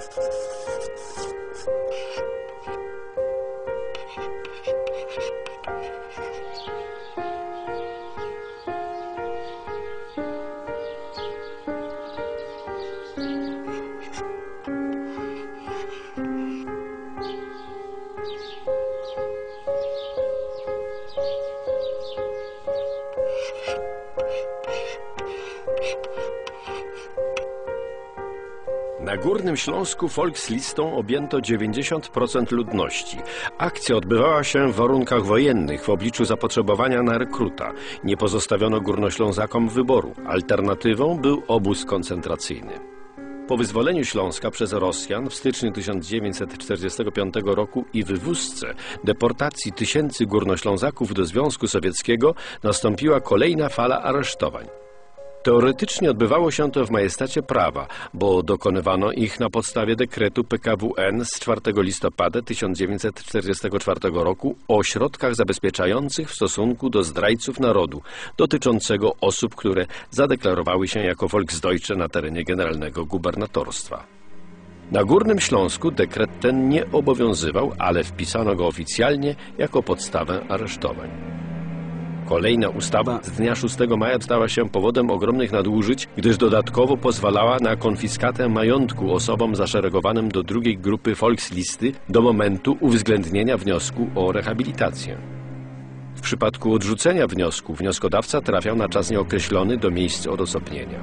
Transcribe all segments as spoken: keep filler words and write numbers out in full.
Na Górnym Śląsku Volkslistą objęto dziewięćdziesiąt procent ludności. Akcja odbywała się w warunkach wojennych w obliczu zapotrzebowania na rekruta. Nie pozostawiono Górnoślązakom wyboru. Alternatywą był obóz koncentracyjny. Po wyzwoleniu Śląska przez Rosjan w styczniu tysiąc dziewięćset czterdziestego piątego roku i wywózce deportacji tysięcy Górnoślązaków do Związku Sowieckiego nastąpiła kolejna fala aresztowań. Teoretycznie odbywało się to w majestacie prawa, bo dokonywano ich na podstawie dekretu P K W N z czwartego listopada tysiąc dziewięćset czterdziestego czwartego roku o środkach zabezpieczających w stosunku do zdrajców narodu, dotyczącego osób, które zadeklarowały się jako Volksdeutsche na terenie generalnego gubernatorstwa. Na Górnym Śląsku dekret ten nie obowiązywał, ale wpisano go oficjalnie jako podstawę aresztowań. Kolejna ustawa z dnia szóstego maja stała się powodem ogromnych nadużyć, gdyż dodatkowo pozwalała na konfiskatę majątku osobom zaszeregowanym do drugiej grupy Volkslisty do momentu uwzględnienia wniosku o rehabilitację. W przypadku odrzucenia wniosku wnioskodawca trafiał na czas nieokreślony do miejsc odosobnienia.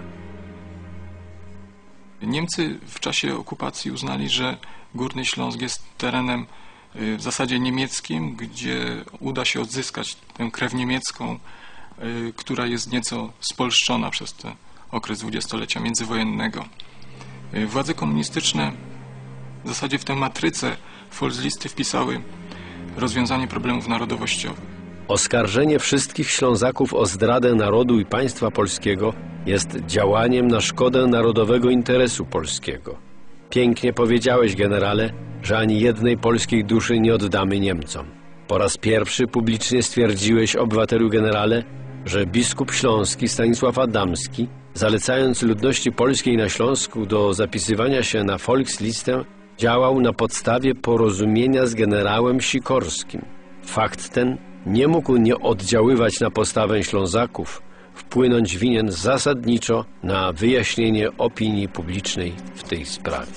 Niemcy w czasie okupacji uznali, że Górny Śląsk jest terenem w zasadzie niemieckim, gdzie uda się odzyskać tę krew niemiecką, która jest nieco spolszczona przez ten okres dwudziestolecia międzywojennego. Władze komunistyczne w zasadzie w tę matrycę Volkslisty wpisały rozwiązanie problemów narodowościowych. Oskarżenie wszystkich Ślązaków o zdradę narodu i państwa polskiego jest działaniem na szkodę narodowego interesu polskiego. Pięknie powiedziałeś, generale, że ani jednej polskiej duszy nie oddamy Niemcom. Po raz pierwszy publicznie stwierdziłeś, obywatelu generale, że biskup śląski Stanisław Adamski, zalecając ludności polskiej na Śląsku do zapisywania się na Volkslistę, działał na podstawie porozumienia z generałem Sikorskim. Fakt ten nie mógł nie oddziaływać na postawę Ślązaków, wpłynąć winien zasadniczo na wyjaśnienie opinii publicznej w tej sprawie.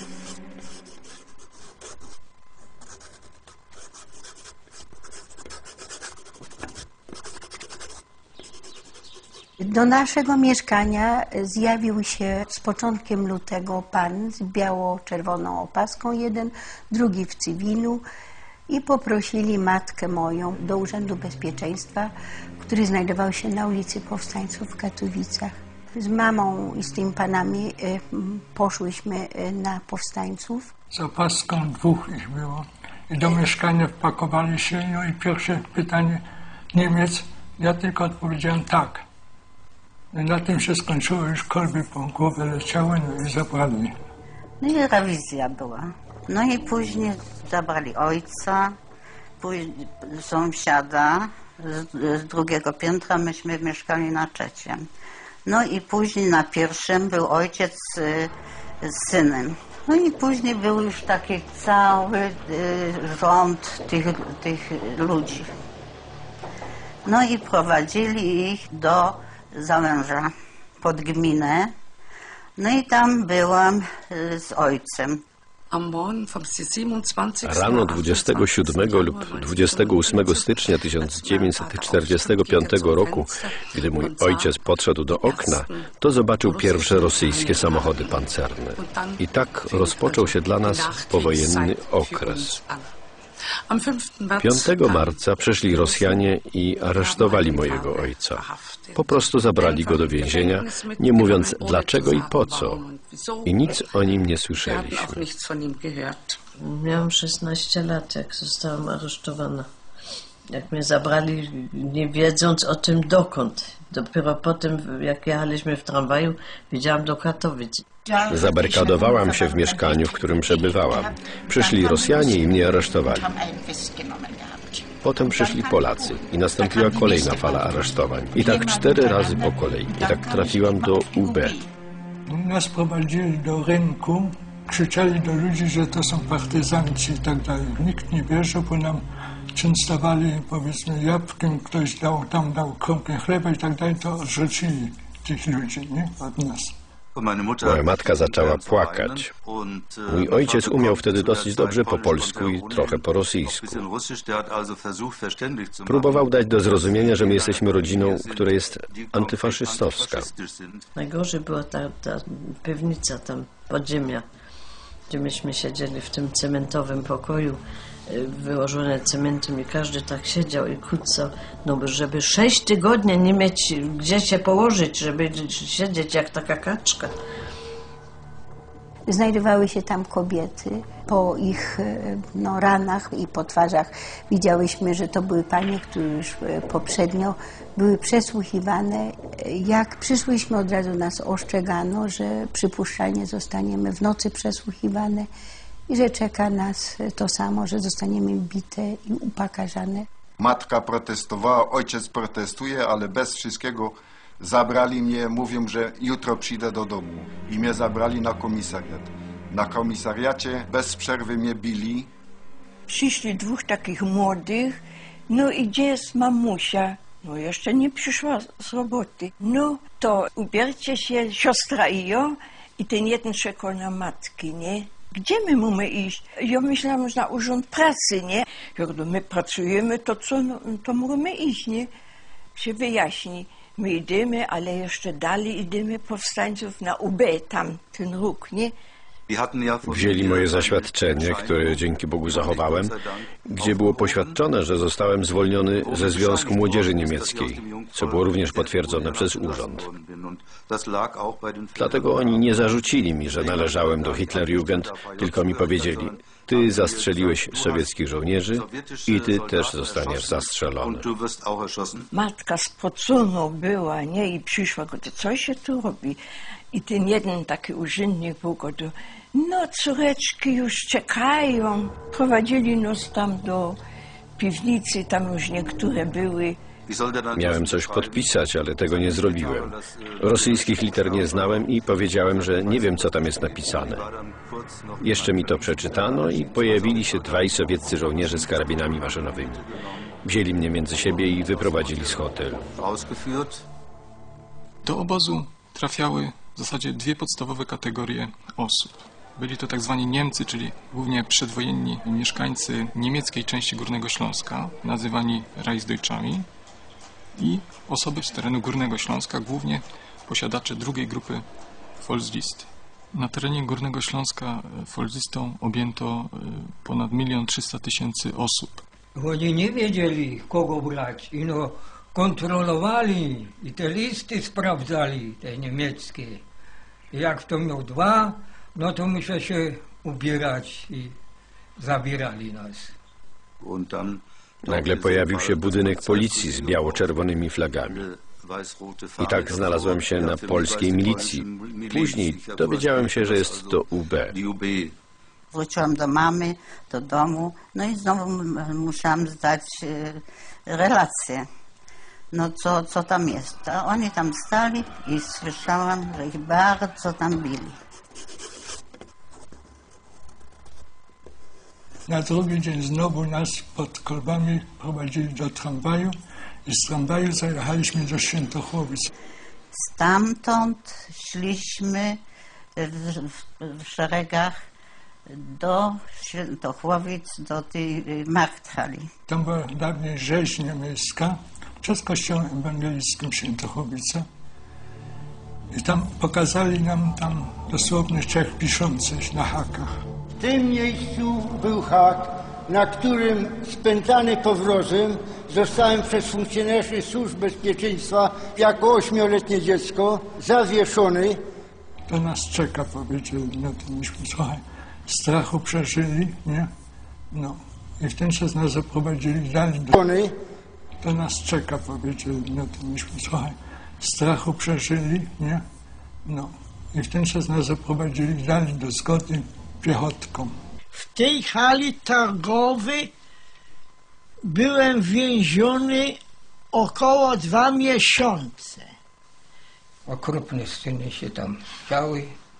Do naszego mieszkania zjawił się z początkiem lutego pan z biało-czerwoną opaską, jeden, drugi w cywilu, i poprosili matkę moją do Urzędu Bezpieczeństwa, który znajdował się na ulicy Powstańców w Katowicach. Z mamą i z tymi panami poszłyśmy na Powstańców. Z opaską dwóch ich było i do mieszkania wpakowali się, no i pierwsze pytanie Niemiec, ja tylko odpowiedziałem tak. I na tym się skończyło, już kolby po głowę leciały, no i zabrali. No i rewizja była. No i później zabrali ojca, później sąsiada z, z drugiego piętra, myśmy mieszkali na trzecim. No i później na pierwszym był ojciec z, z synem. No i później był już taki cały y, rząd tych, tych ludzi. No i prowadzili ich do Załęża pod gminę. No i tam byłam y, z ojcem. Rano dwudziestego siódmego lub dwudziestego ósmego stycznia tysiąc dziewięćset czterdziestego piątego roku, gdy mój ojciec podszedł do okna, to zobaczył pierwsze rosyjskie samochody pancerne. I tak rozpoczął się dla nas powojenny okres. piątego marca przyszli Rosjanie i aresztowali mojego ojca. Po prostu zabrali go do więzienia, nie mówiąc dlaczego i po co. I nic o nim nie słyszeliśmy. Miałam szesnaście lat, jak zostałam aresztowana. Jak mnie zabrali, nie wiedząc o tym dokąd. Dopiero potem, jak jechaliśmy w tramwaju, wiedziałam do Katowic. Zabarykadowałam się w mieszkaniu, w którym przebywałam. Przyszli Rosjanie i mnie aresztowali. Potem przyszli Polacy i nastąpiła kolejna fala aresztowań. I tak cztery razy po kolei. I tak trafiłam do U B. Nas prowadzili do rynku krzyczeli do ludzi, że to są partyzanci i tak dalej. Nikt nie wierzył, bo nam częstowali, powiedzmy, jabłkiem, ktoś dał, tam dał kromkę chleba i tak dalej, to odrzucili tych ludzi, nie? Od nas. Moja matka zaczęła płakać. Mój ojciec umiał wtedy dosyć dobrze po polsku i trochę po rosyjsku. Próbował dać do zrozumienia, że my jesteśmy rodziną, która jest antyfaszystowska. Najgorzej była ta, ta piwnica tam, podziemia, gdzie myśmy siedzieli w tym cementowym pokoju, wyłożone cementem i każdy tak siedział i kucał, no żeby sześć tygodni nie mieć gdzie się położyć, żeby siedzieć jak taka kaczka. Znajdowały się tam kobiety. Po ich no, ranach i po twarzach widziałyśmy, że to były panie, które już poprzednio były przesłuchiwane. Jak przyszłyśmy, od razu nas ostrzegano, że przypuszczalnie zostaniemy w nocy przesłuchiwane i że czeka nas to samo, że zostaniemy bite i upakarzane. Matka protestowała, ojciec protestuje, ale bez wszystkiego zabrali mnie, mówią, że jutro przyjdę do domu i mnie zabrali na komisariat. Na komisariacie bez przerwy mnie bili. Przyszli dwóch takich młodych, no i gdzie jest mamusia? No jeszcze nie przyszła z roboty. No to ubierzcie się, siostra i ja, i ten jeden czekał na matki, nie? Gdzie my mamy iść? Ja myślałam, że na urząd pracy, nie? Ja mówię, my pracujemy, to co, no, to możemy iść, nie? Się wyjaśni. My idziemy, ale jeszcze dalej idziemy powstańców na U B, tam ten róg, nie? Wzięli moje zaświadczenie, które dzięki Bogu zachowałem, gdzie było poświadczone, że zostałem zwolniony ze Związku Młodzieży Niemieckiej, co było również potwierdzone przez urząd. Dlatego oni nie zarzucili mi, że należałem do Hitlerjugend, tylko mi powiedzieli: ty zastrzeliłeś sowieckich żołnierzy i ty też zostaniesz zastrzelony. Matka spocona była, nie? I przyszła, go, to co się tu robi? I ten jeden taki urzędnik był, go, no córeczki już czekają. Prowadzili nas tam do piwnicy, tam już niektóre były. Miałem coś podpisać, ale tego nie zrobiłem. Rosyjskich liter nie znałem i powiedziałem, że nie wiem, co tam jest napisane. Jeszcze mi to przeczytano i pojawili się dwaj sowieccy żołnierze z karabinami maszynowymi. Wzięli mnie między siebie i wyprowadzili z hotelu. Do obozu trafiały w zasadzie dwie podstawowe kategorie osób. Byli to tak zwani Niemcy, czyli głównie przedwojenni mieszkańcy niemieckiej części Górnego Śląska, nazywani Reichsdeutschami, i osoby z terenu Górnego Śląska, głównie posiadacze drugiej grupy Volkslisty. Na terenie Górnego Śląska Volkslistą objęto ponad milion trzysta tysięcy osób. Oni nie wiedzieli, kogo brać, i no kontrolowali i te listy sprawdzali, te niemieckie. I jak kto miał dwa, no to musiał się ubierać i zabierali nas. Nagle pojawił się budynek policji z biało-czerwonymi flagami. I tak znalazłem się na polskiej milicji. Później dowiedziałem się, że jest to U B. Wróciłam do mamy, do domu, no i znowu musiałam zdać relację. No co, co tam jest? A oni tam stali i słyszałam, że ich bardzo tam bili. Na drugi dzień znowu nas pod kolbami prowadzili do tramwaju i z tramwaju zajechaliśmy do Świętochłowic. Stamtąd szliśmy w, w, w szeregach do Świętochłowic, do tej markthali. Tam była dawniej rzeźnia miejska przez kościołem ewangelickim Świętochłowice. I tam pokazali nam tam dosłownie Czech piszących na hakach. W tym miejscu był hak, na którym spętany powrozem zostałem przez funkcjonariuszy służb bezpieczeństwa jako ośmioletnie dziecko zawieszony. To nas czeka, powiedzieli. No to myśmy trochę strachu przeżyli, nie? No. I w ten czas nas zaprowadzili dalej do... To nas czeka, powiedzieli. No to myśmy trochę strachu przeżyli, nie? No. I w ten czas nas zaprowadzili dalej do Zgody piechotką. W tej hali targowej byłem więziony około dwa miesiące. Okropne sceny się tam działy.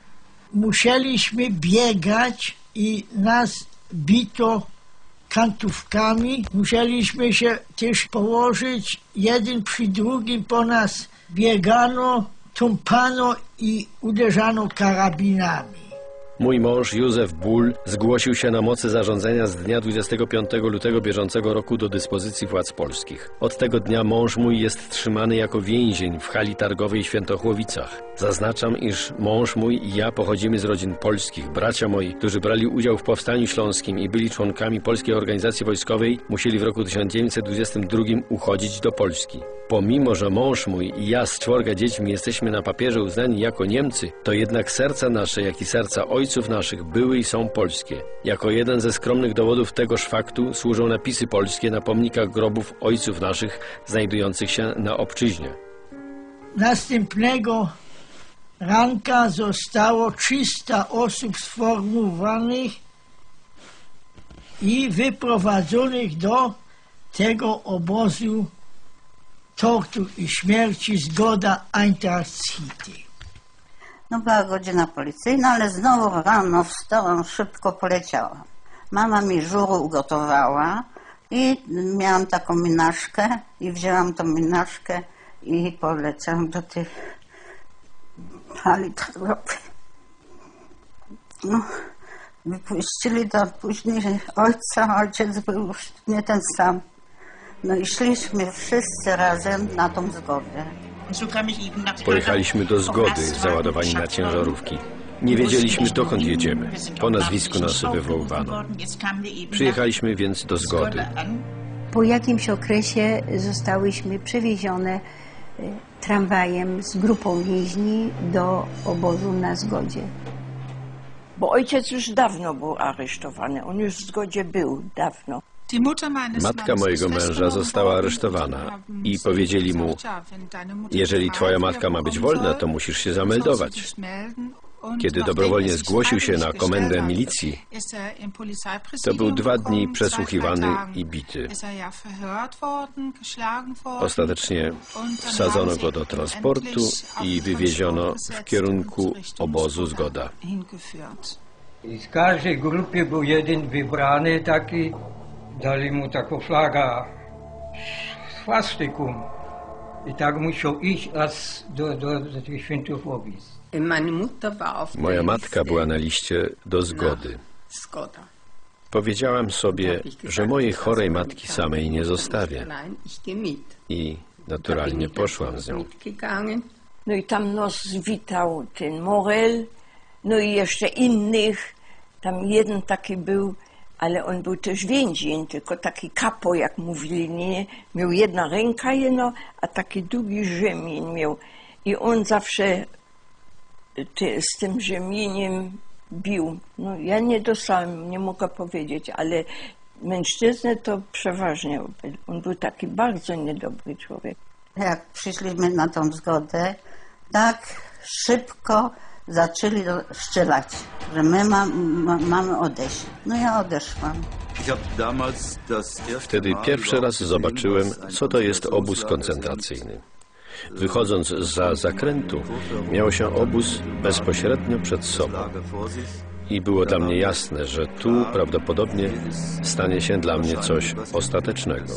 musieliśmy biegać i nas bito kantówkami. Musieliśmy się też położyć, jeden przy drugim po nas biegano, tąpano i uderzano karabinami. Mój mąż Józef Ból zgłosił się na mocy zarządzenia z dnia dwudziestego piątego lutego bieżącego roku do dyspozycji władz polskich. Od tego dnia mąż mój jest trzymany jako więzień w hali targowej w Świętochłowicach. Zaznaczam, iż mąż mój i ja pochodzimy z rodzin polskich. Bracia moi, którzy brali udział w Powstaniu Śląskim i byli członkami Polskiej Organizacji Wojskowej, musieli w roku tysiąc dziewięćset dwudziestym drugim uchodzić do Polski. Pomimo, że mąż mój i ja z czworga dziećmi jesteśmy na papierze uznani jako Niemcy, to jednak serca nasze, jak i serca ojców naszych były i są polskie. Jako jeden ze skromnych dowodów tegoż faktu służą napisy polskie na pomnikach grobów ojców naszych znajdujących się na obczyźnie. Następnego ranka zostało trzysta osób sformułowanych i wyprowadzonych do tego obozu tortur i śmierci Zgoda Eintracht City. No była godzina policyjna, ale znowu rano wstałam, szybko poleciałam. Mama mi żuru ugotowała i miałam taką minaszkę i wzięłam tą minaszkę i poleciałam do tej hali targowej. No, wypuścili tam później ojca, ojciec był już nie ten sam. No i szliśmy wszyscy razem na tą Zgodę. Pojechaliśmy do Zgody, załadowani na ciężarówki. Nie wiedzieliśmy, dokąd jedziemy. Po nazwisku nas wywoływano. Przyjechaliśmy więc do Zgody. Po jakimś okresie zostałyśmy przewiezione tramwajem z grupą więźni do obozu na Zgodzie. Bo ojciec już dawno był aresztowany, on już w Zgodzie był dawno. Matka mojego męża została aresztowana i powiedzieli mu: jeżeli twoja matka ma być wolna, to musisz się zameldować. Kiedy dobrowolnie zgłosił się na komendę milicji, to był dwa dni przesłuchiwany i bity. Ostatecznie wsadzono go do transportu i wywieziono w kierunku obozu Zgoda. I z każdej grupy był jeden wybrany taki, dali mu taką flagę swastyką i tak musiał iść aż do, do, do tych Świętochłowic. Moja matka była na liście do Zgody. Powiedziałam sobie, że mojej chorej matki samej nie zostawię. I naturalnie poszłam z nią. No i tam nas witał ten Morel, no i jeszcze innych. Tam jeden taki był, ale on był też więzień, tylko taki kapo, jak mówili, nie? Miał jedna ręka jeno, a taki długi rzemień miał. I on zawsze te, z tym rzemieniem bił. No ja nie dostałem, nie mogę powiedzieć, ale mężczyznę to przeważnie. On był taki bardzo niedobry człowiek. Jak przyszliśmy na tą Zgodę, tak szybko zaczęli strzelać, że my ma, ma, mamy odejść. No ja odeszłam. Wtedy pierwszy raz zobaczyłem, co to jest obóz koncentracyjny. Wychodząc zza zakrętu, miał się obóz bezpośrednio przed sobą. I było dla mnie jasne, że tu prawdopodobnie stanie się dla mnie coś ostatecznego.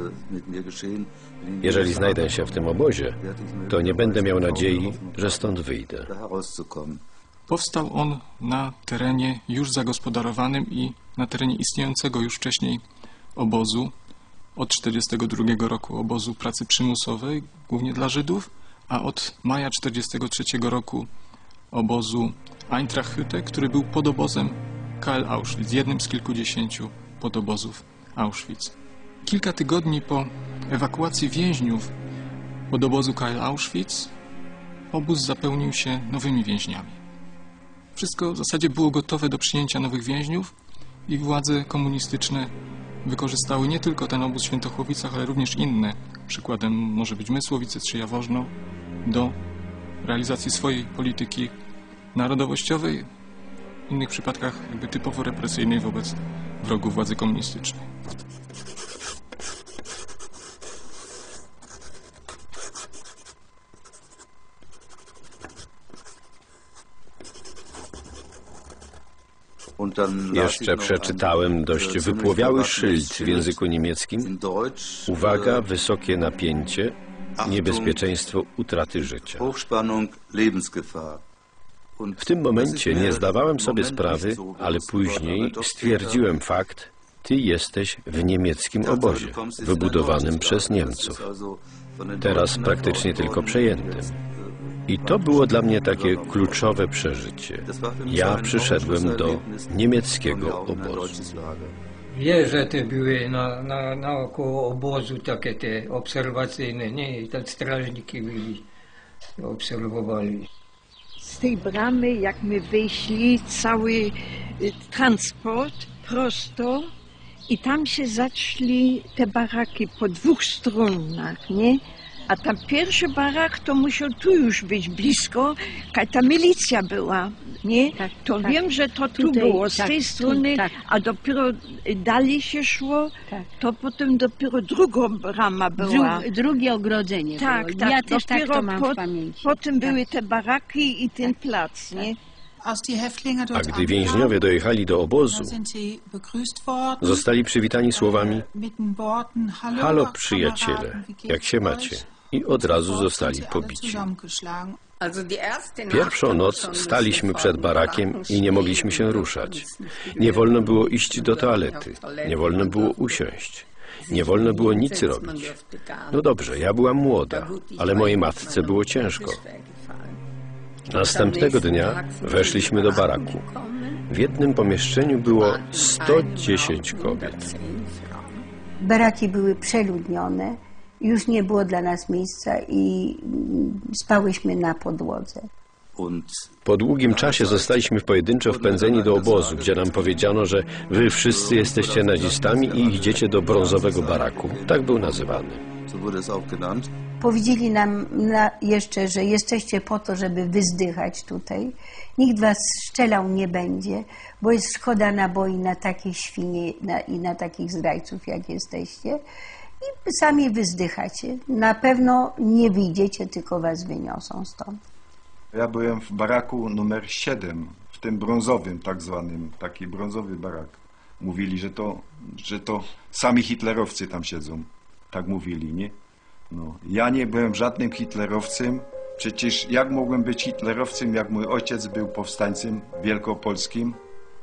Jeżeli znajdę się w tym obozie, to nie będę miał nadziei, że stąd wyjdę. Powstał on na terenie już zagospodarowanym i na terenie istniejącego już wcześniej obozu, od tysiąc dziewięćset czterdziestego drugiego roku obozu pracy przymusowej, głównie dla Żydów, a od maja tysiąc dziewięćset czterdziestego trzeciego roku obozu Eintracht Hütte, który był podobozem K L Auschwitz, jednym z kilkudziesięciu podobozów Auschwitz. Kilka tygodni po ewakuacji więźniów pod obozu K L Auschwitz obóz zapełnił się nowymi więźniami. Wszystko w zasadzie było gotowe do przyjęcia nowych więźniów i władze komunistyczne wykorzystały nie tylko ten obóz w Świętochłowicach, ale również inne, przykładem może być Mysłowice czy Jaworzno, do realizacji swojej polityki narodowościowej, w innych przypadkach jakby typowo represyjnej wobec wrogów władzy komunistycznej. Jeszcze przeczytałem dość wypłowiały szyld w języku niemieckim. Uwaga, wysokie napięcie, niebezpieczeństwo utraty życia. W tym momencie nie zdawałem sobie sprawy, ale później stwierdziłem fakt: ty jesteś w niemieckim obozie, wybudowanym przez Niemców. Teraz praktycznie tylko przejętym. I to było dla mnie takie kluczowe przeżycie. Ja przyszedłem do niemieckiego obozu. Wieże te były na, na, naokoło obozu, takie te obserwacyjne, nie? I tam strażniki byli, obserwowali. Z tej bramy, jak my wyszli, cały transport prosto i tam się zaczęli te baraki po dwóch stronach, nie? A tam pierwszy barak to musiał tu już być blisko, kaj ta milicja była, nie? Tak, to tak. wiem, że to tu Tutaj, było z tak, tej tu, strony, tak. a dopiero dalej się szło, Tak. to potem dopiero druga brama była. Dru, drugie ogrodzenie Tak, było. tak, Ja też tak dopiero to mam po, w pamięci. potem tak. były te baraki i ten plac, nie? A gdy więźniowie dojechali do obozu, zostali przywitani słowami: halo przyjaciele, jak się macie? I od razu zostali pobici. Pierwszą noc staliśmy przed barakiem i nie mogliśmy się ruszać. Nie wolno było iść do toalety, nie wolno było usiąść, nie wolno było nic robić. No dobrze, ja byłam młoda, ale mojej matce było ciężko. Następnego dnia weszliśmy do baraku. W jednym pomieszczeniu było sto dziesięć kobiet. Baraki były przeludnione, już nie było dla nas miejsca i spałyśmy na podłodze. Po długim czasie zostaliśmy pojedynczo wpędzeni do obozu, gdzie nam powiedziano, że wy wszyscy jesteście nazistami i idziecie do brązowego baraku. Tak był nazywany. Powiedzieli nam na jeszcze, że jesteście po to, żeby wyzdychać tutaj. Nikt was strzelał nie będzie, bo jest szkoda naboi na takie świnie na, i na takich zdrajców, jak jesteście. I sami wyzdychacie. Na pewno nie wyjdziecie, tylko was wyniosą stąd. Ja byłem w baraku numer siedem, w tym brązowym tak zwanym, taki brązowy barak. Mówili, że to, że to sami hitlerowcy tam siedzą. Tak mówili, nie? No. Ja nie byłem żadnym hitlerowcem. Przecież jak mogłem być hitlerowcem, jak mój ojciec był powstańcem wielkopolskim?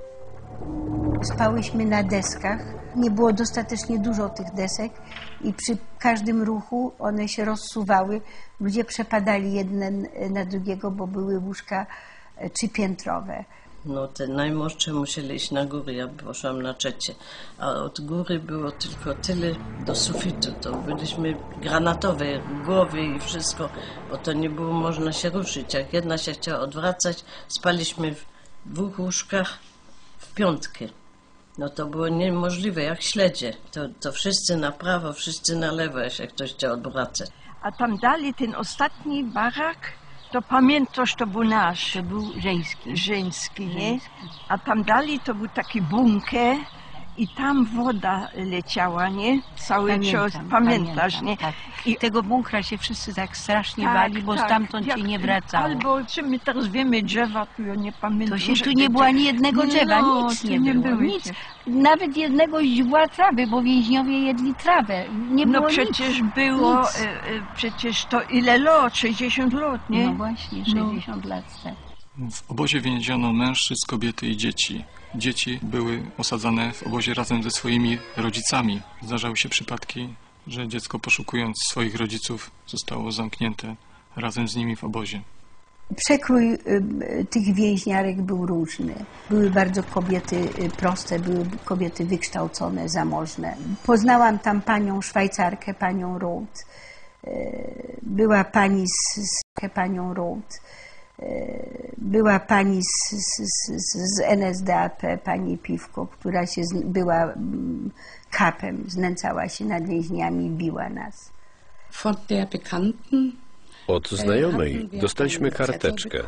Spałyśmy na deskach. Nie było dostatecznie dużo tych desek i przy każdym ruchu one się rozsuwały. Ludzie przepadali jeden na drugiego, bo były łóżka trzypiętrowe. No te najmłodsze musieli iść na górę, ja poszłam na trzecie. A od góry było tylko tyle do sufitu. To byliśmy granatowe, głowy i wszystko, bo to nie było można się ruszyć. Jak jedna się chciała odwracać, spaliśmy w dwóch łóżkach w piątkę. No to było niemożliwe, jak śledzie. To, to wszyscy na prawo, wszyscy na lewo, jak się ktoś chciał odwracać. A tam dalej ten ostatni barak, to pamiętasz, to był nasz. To był żeński. Żeński, nie? A tam dalej to był taki bunkier i tam woda leciała, nie? Cały Pamiętam, czas, pamiętasz, pamiętam, nie? tak. I Tego bunkra się wszyscy tak strasznie tak, bali, bo tak, stamtąd jak, się nie wracało. Albo, czy my teraz wiemy, drzewa, tu ja nie pamiętam. To się tu nie było ani jednego drzewa, no, nic tu nie, nie było, były nic. drzew. Nawet jednego źdźbła trawy, bo więźniowie jedli trawę. Nie No było przecież nic, było, nic. e, e, przecież to ile lat? sześćdziesiąt lat, nie? No właśnie, sześćdziesiąt lat. Tak. W obozie więziono mężczyzn, kobiety i dzieci. Dzieci były osadzane w obozie razem ze swoimi rodzicami. Zdarzały się przypadki, że dziecko, poszukując swoich rodziców, zostało zamknięte razem z nimi w obozie. Przekrój y, tych więźniarek był różny. Były bardzo kobiety y, proste, były kobiety wykształcone, zamożne. Poznałam tam panią Szwajcarkę, panią Roth. Y, była pani z, z panią Roth. Y, była pani z, z, z, z N S D A P, pani Piwko, która się z, była mm, kapem, znęcała się nad więźniami, biła nas. Von der Bekannten Od znajomej dostaliśmy karteczkę,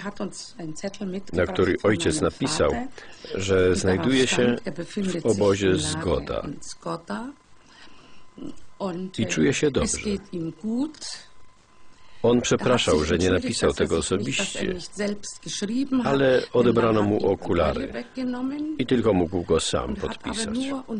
na której ojciec napisał, że znajduje się w obozie Zgoda i czuje się dobrze. On przepraszał, że nie napisał tego osobiście, ale odebrano mu okulary i tylko mógł go sam podpisać.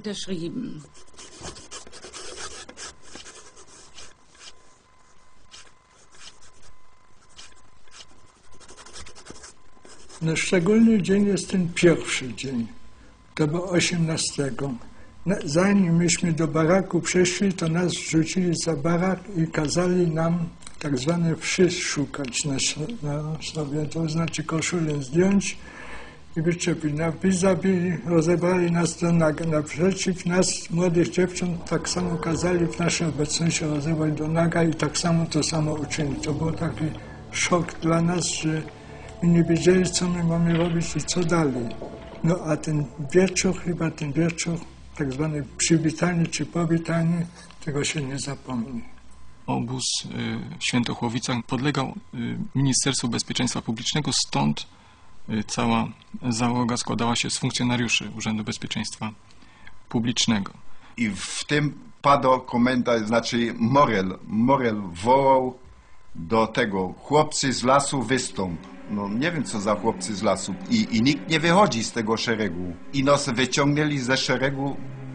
No, szczególny dzień jest ten pierwszy dzień, to było osiemnastego. Zanim myśmy do baraku przeszli, to nas rzucili za barak i kazali nam tak zwane wszy szukać na, na sobie, to znaczy koszulę zdjąć i wyczepić. Zabili, rozebrali nas do naga. Naprzeciw nas, młodych dziewcząt, tak samo kazali w naszej obecności rozebrać do naga i tak samo to samo uczynić. To był taki szok dla nas, że my nie wiedzieli, co my mamy robić i co dalej. No a ten wieczór, chyba ten wieczór, tak zwane przywitanie czy powitanie, tego się nie zapomni. Obóz y, w Świętochłowicach podlegał y, Ministerstwu Bezpieczeństwa Publicznego, stąd y, cała załoga składała się z funkcjonariuszy Urzędu Bezpieczeństwa Publicznego. I w tym padł komentarz, znaczy Morel, Morel wołał do tego, chłopcy z lasu wystąp. No nie wiem, co za chłopcy z lasu. I, i nikt nie wychodzi z tego szeregu. I nas wyciągnęli ze szeregu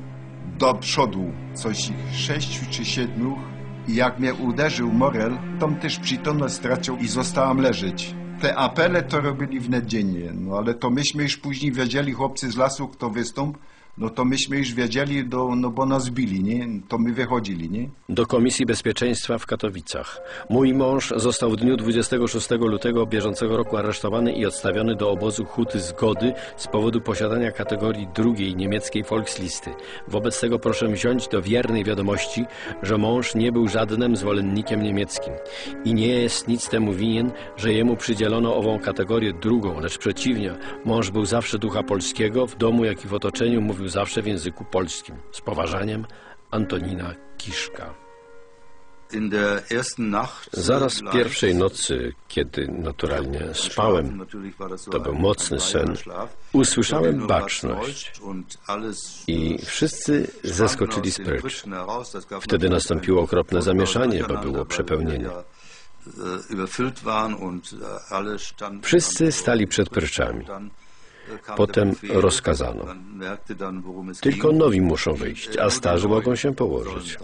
do przodu. Coś sześciu czy siedmiu. I jak mnie uderzył Morel, tom też przytomność stracił i zostałem leżeć. Te apele to robili wnet-dziennie. No ale to myśmy już później wiedzieli, chłopcy z lasu, kto wystąp, no to myśmy już wiedzieli, do, no bo nas bili, nie? To my wychodzili, nie? Do Komisji Bezpieczeństwa w Katowicach. Mój mąż został w dniu dwudziestego szóstego lutego bieżącego roku aresztowany i odstawiony do obozu Huty Zgody z powodu posiadania kategorii drugiej niemieckiej Volkslisty. Wobec tego proszę wziąć do wiernej wiadomości, że mąż nie był żadnym zwolennikiem niemieckim i nie jest nic temu winien, że jemu przydzielono ową kategorię drugą, lecz przeciwnie, mąż był zawsze ducha polskiego, w domu jak i w otoczeniu mówił zawsze w języku polskim. Z poważaniem, Antonina Kiszka. Zaraz pierwszej nocy, kiedy naturalnie spałem, to był mocny sen, usłyszałem baczność i wszyscy zeskoczyli z precz. Wtedy nastąpiło okropne zamieszanie, bo było przepełnienie. Wszyscy stali przed pryczami. Potem rozkazano. Tylko nowi muszą wyjść, a starzy mogą się położyć.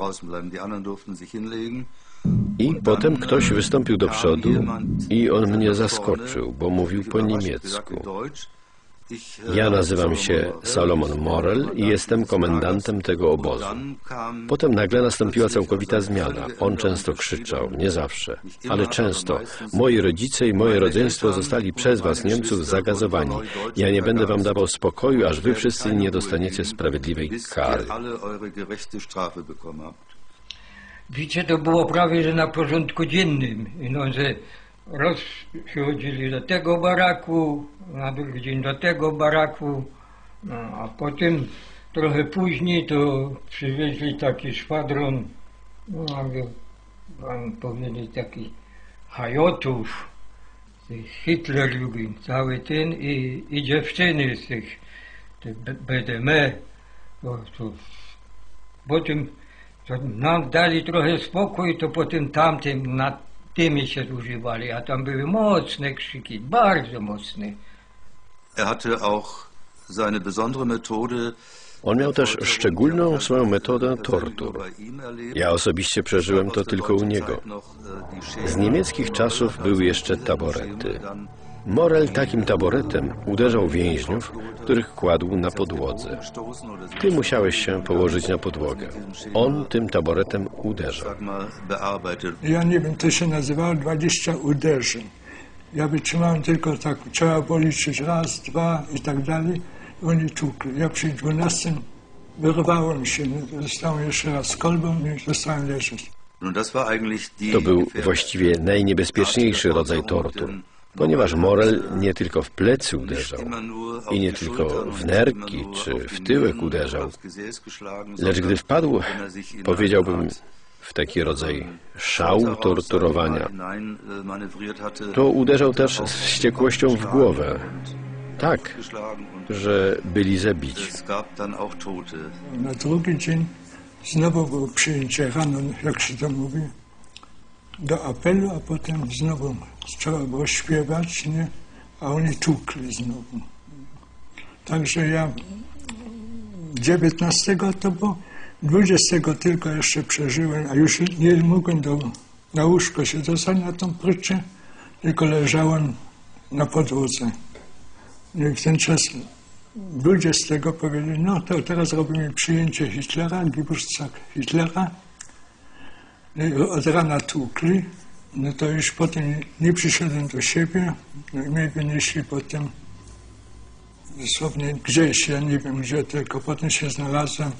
I potem ktoś wystąpił do przodu i on mnie zaskoczył, bo mówił po niemiecku. Ja nazywam się Salomon Morel i jestem komendantem tego obozu. Potem nagle nastąpiła całkowita zmiana. On często krzyczał, nie zawsze, ale często. Moi rodzice i moje rodzeństwo zostali przez was, Niemców, zagazowani. Ja nie będę wam dawał spokoju, aż wy wszyscy nie dostaniecie sprawiedliwej kary. Wiecie, to było prawie, że na porządku dziennym. No, że raz przychodzili do tego baraku, na drugi dzień do tego baraku, no, a potem trochę później to przywieźli taki szwadron, no, aby wam powiedzieć, taki hajotów, Hitler lubił cały ten i, i dziewczyny z tych, te B D M, to, to, potem to nam dali trochę spokój, to potem tamtym na tymi się używali, a tam były mocne krzyki, bardzo mocne. Er hatte auch seine besondere Methode. On miał też szczególną swoją metodę tortur. Ja osobiście przeżyłem to tylko u niego. Z niemieckich czasów były jeszcze taborety. Morel takim taboretem uderzał więźniów, których kładł na podłodze. Ty musiałeś się położyć na podłogę. On tym taboretem uderzał. Ja nie wiem, to się nazywało dwadzieścia uderzeń. Ja wytrzymałem tylko tak, trzeba policzyć raz, dwa i tak dalej. Oni tłukli. Ja przy dwunastym wyrwałem się, zostałem jeszcze raz z kolbą i zostałem leżeć. To był właściwie najniebezpieczniejszy rodzaj tortur, ponieważ Morel nie tylko w plecy uderzał i nie tylko w nerki czy w tyłek uderzał, lecz gdy wpadł, powiedziałbym, w taki rodzaj szału torturowania, to uderzał też z wściekłością w głowę. Tak, że byli zabici. Na drugi dzień znowu było przyjęcie rano, jak się to mówi. do apelu, a potem znowu trzeba było śpiewać, nie? A oni tłukli znowu. Także ja dziewiętnastego to było, dwudziestego tylko jeszcze przeżyłem, a już nie mogłem do, na łóżko się dostać na tą pryczę, tylko leżałem na podłodze. I w ten czas dwudziestego powiedzieli, no to teraz robimy przyjęcie Hitlera, Geburtstag Hitlera. I od rana tłukli, no to już potem nie przyszedłem do siebie, no i mnie wynieśli potem dosłownie gdzieś, ja nie wiem gdzie, tylko potem się znalazłem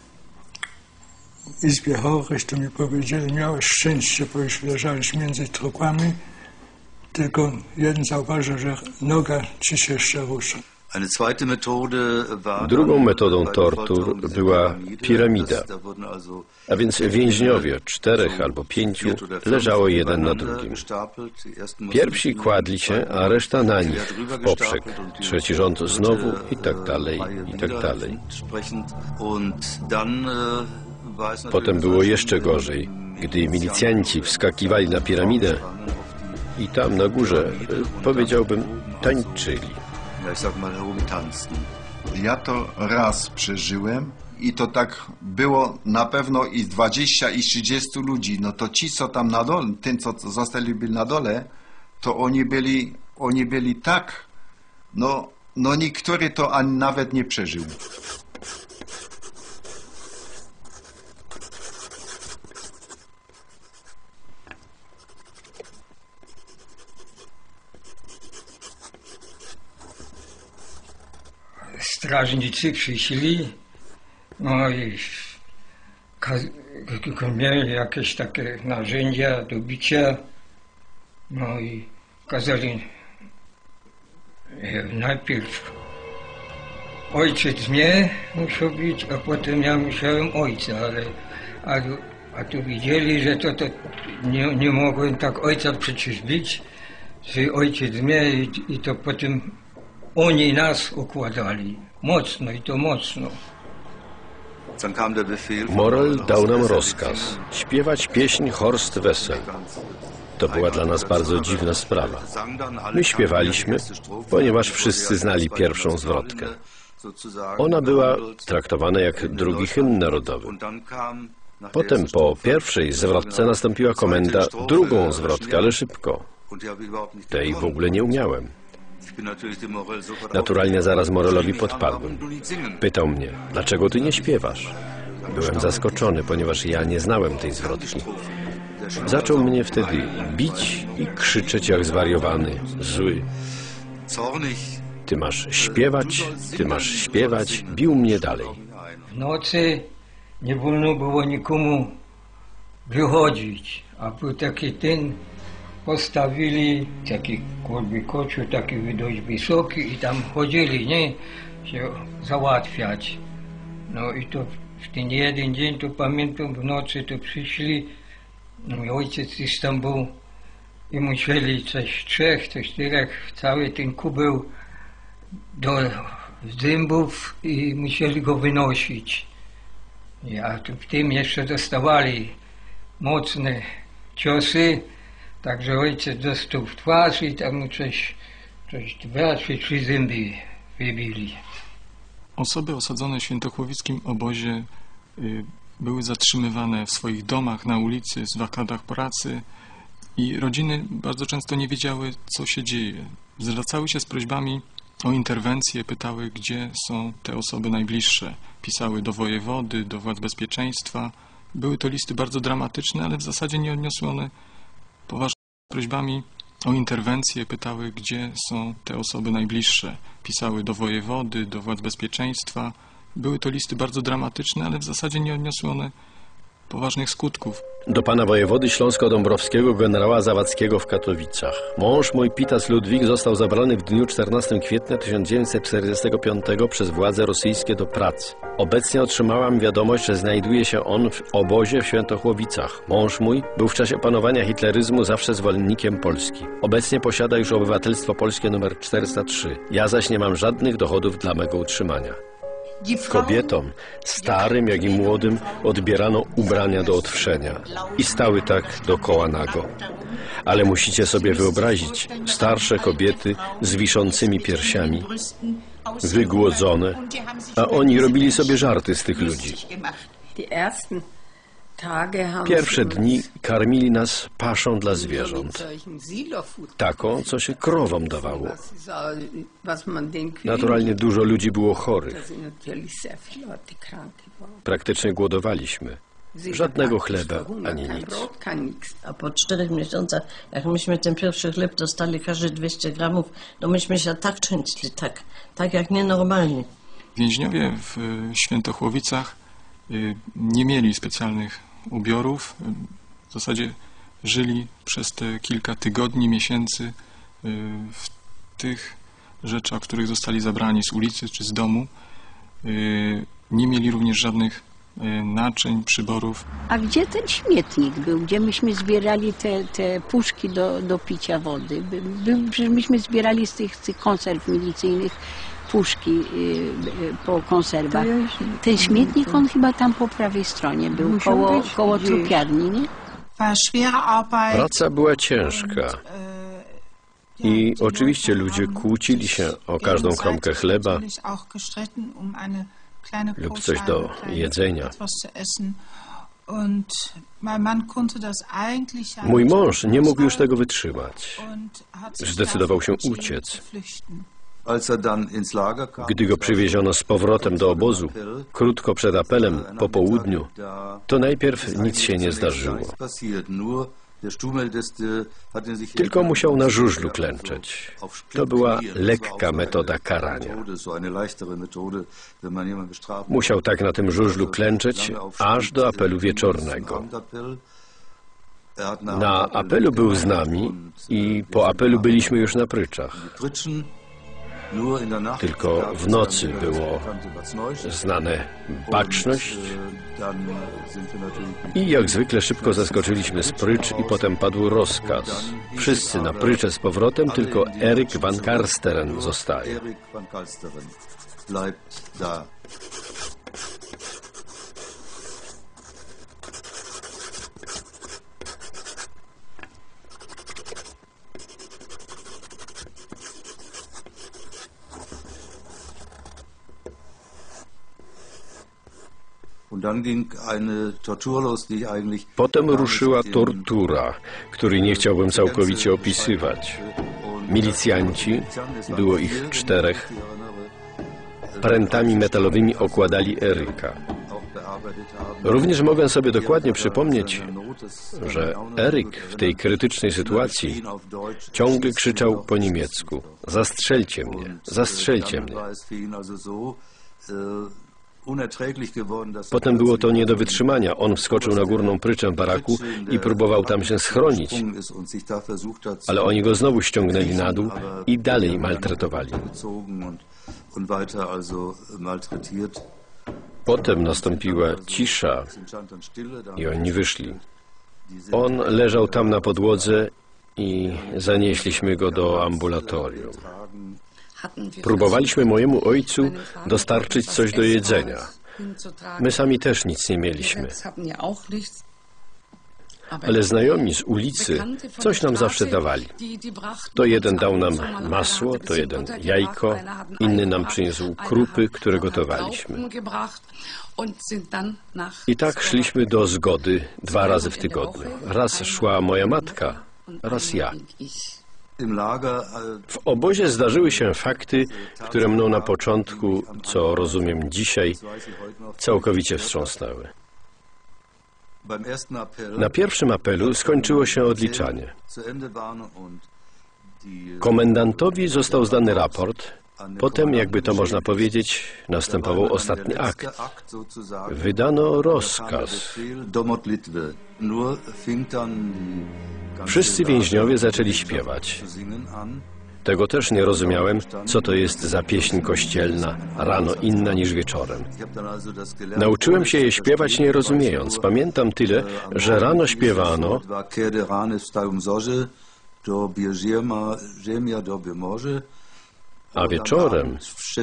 w izbie chorych, to mi powiedzieli, miałeś szczęście, bo już leżałeś między trupami, tylko jeden zauważył, że noga ci się jeszcze rusza. Drugą metodą tortur była piramida, a więc więźniowie, czterech albo pięciu, leżało jeden na drugim. Pierwsi kładli się, a reszta na nich, w poprzek. Trzeci rząd znowu i tak dalej, i tak dalej. Potem było jeszcze gorzej, gdy milicjanci wskakiwali na piramidę i tam na górze, powiedziałbym, tańczyli. Ja to raz przeżyłem i to tak było na pewno i dwadzieścia i trzydziestu ludzi. No to ci, co tam na dole, tym, co zostali byli na dole, to oni byli, oni byli tak, no, no niektóry to ani nawet nie przeżył. Strażnicy przyszli, no i mieli jakieś takie narzędzia do bicia, no i kazali najpierw ojciec mnie musiał bić, a potem ja musiałem ojca, ale a, a tu widzieli, że to, to nie, nie mogłem tak ojca przecież bić, że ojciec mnie i, i to potem oni nas układali. Mocno i to mocno. Morel dał nam rozkaz śpiewać pieśń Horst Wessel. To była dla nas bardzo dziwna sprawa. My śpiewaliśmy, ponieważ wszyscy znali pierwszą zwrotkę. Ona była traktowana jak drugi hymn narodowy. Potem po pierwszej zwrotce nastąpiła komenda drugą zwrotkę, ale szybko. Tej w ogóle nie umiałem. Naturalnie zaraz Morelowi podpadłem. Pytał mnie, dlaczego ty nie śpiewasz? Byłem zaskoczony, ponieważ ja nie znałem tej zwrotki. Zaczął mnie wtedy bić i krzyczeć jak zwariowany, zły. Ty masz śpiewać, ty masz śpiewać, bił mnie dalej. W nocy nie wolno było nikomu wychodzić, a był taki ten, postawili taki kolby koczu, taki dość wysoki i tam chodzili, nie, się załatwiać. No i to w ten jeden dzień, to pamiętam, w nocy to przyszli, mój ojciec już tam był i musieli coś trzech, coś czterech, cały ten kubeł do zębów i musieli go wynosić. A tu w tym jeszcze dostawali mocne ciosy, także ojciec dostał w twarz i tam mu coś, coś dwa czy trzy zęby wybili. Osoby osadzone w świętochłowickim obozie y, były zatrzymywane w swoich domach, na ulicy, w zakładach pracy i rodziny bardzo często nie wiedziały, co się dzieje. Zwracały się z prośbami o interwencję, pytały, gdzie są te osoby najbliższe. Pisały do wojewody, do władz bezpieczeństwa. Były to listy bardzo dramatyczne, ale w zasadzie nie odniosły one poważnymi prośbami o interwencję, pytały, gdzie są te osoby najbliższe. Pisały do wojewody, do władz bezpieczeństwa. Były to listy bardzo dramatyczne, ale w zasadzie nie odniosły one poważnych skutków. Do pana wojewody śląsko-dąbrowskiego generała Zawadzkiego w Katowicach. Mąż mój Pitas Ludwik został zabrany w dniu czternastego kwietnia tysiąc dziewięćset czterdziestego piątego przez władze rosyjskie do pracy. Obecnie otrzymałam wiadomość, że znajduje się on w obozie w Świętochłowicach. Mąż mój był w czasie panowania hitleryzmu zawsze zwolennikiem Polski. Obecnie posiada już obywatelstwo polskie numer czterysta trzy. Ja zaś nie mam żadnych dochodów dla mego utrzymania. Kobietom, starym jak i młodym, odbierano ubrania do odwszenia i stały tak dokoła nago. Ale musicie sobie wyobrazić starsze kobiety z wiszącymi piersiami, wygłodzone, a oni robili sobie żarty z tych ludzi. Pierwsze dni karmili nas paszą dla zwierząt, taką, co się krowom dawało. Naturalnie dużo ludzi było chorych. Praktycznie głodowaliśmy. Żadnego chleba ani nic. A po czterech miesiącach, jak myśmy ten pierwszy chleb dostali, każdy dwieście gramów, to myśmy się tak trzęśli, tak, tak jak nienormalni. Więźniowie w Świętochłowicach nie mieli specjalnych ubiorów. W zasadzie żyli przez te kilka tygodni, miesięcy w tych rzeczach, których zostali zabrani z ulicy czy z domu. Nie mieli również żadnych naczyń, przyborów. A gdzie ten śmietnik był, gdzie myśmy zbierali te, te puszki do, do picia wody? By, by, przecież myśmy zbierali z tych, z tych konserw milicyjnych puszki y, y, po konserwach. Ten śmietnik, on chyba tam po prawej stronie był, koło, koło trupiarni, nie? Praca była ciężka i oczywiście ludzie kłócili się o każdą kromkę chleba lub coś do jedzenia. Mój mąż nie mógł już tego wytrzymać. Zdecydował się uciec. Gdy go przywieziono z powrotem do obozu, krótko przed apelem, po południu, to najpierw nic się nie zdarzyło. Tylko musiał na żużlu klęczeć. To była lekka metoda karania. Musiał tak na tym żużlu klęczeć aż do apelu wieczornego. Na apelu był z nami i po apelu byliśmy już na pryczach. Tylko w nocy było znane baczność i jak zwykle szybko zeskoczyliśmy z prycz i potem padł rozkaz. Wszyscy na prycze z powrotem, tylko Erik van Karsteren zostaje. Potem ruszyła tortura, której nie chciałbym całkowicie opisywać. Milicjanci, było ich czterech, prętami metalowymi okładali Eryka. Również mogę sobie dokładnie przypomnieć, że Eryk w tej krytycznej sytuacji ciągle krzyczał po niemiecku: zastrzelcie mnie, zastrzelcie mnie. Potem było to nie do wytrzymania. On wskoczył na górną pryczę baraku i próbował tam się schronić. Ale oni go znowu ściągnęli na dół i dalej maltretowali. Potem nastąpiła cisza i oni wyszli. On leżał tam na podłodze i zanieśliśmy go do ambulatorium. Próbowaliśmy mojemu ojcu dostarczyć coś do jedzenia. My sami też nic nie mieliśmy. Ale znajomi z ulicy coś nam zawsze dawali. To jeden dał nam masło, to jeden jajko, inny nam przyniósł krupy, które gotowaliśmy. I tak szliśmy do Zgody dwa razy w tygodniu. Raz szła moja matka, raz ja. W obozie zdarzyły się fakty, które mną na początku, co rozumiem dzisiaj, całkowicie wstrząsnęły. Na pierwszym apelu skończyło się odliczanie. Komendantowi został zdany raport. Potem, jakby to można powiedzieć, następował ostatni akt. Wydano rozkaz. Wszyscy więźniowie zaczęli śpiewać. Tego też nie rozumiałem, co to jest za pieśń kościelna, rano inna niż wieczorem. Nauczyłem się je śpiewać nie rozumiejąc. Pamiętam tyle, że rano śpiewano A wieczorem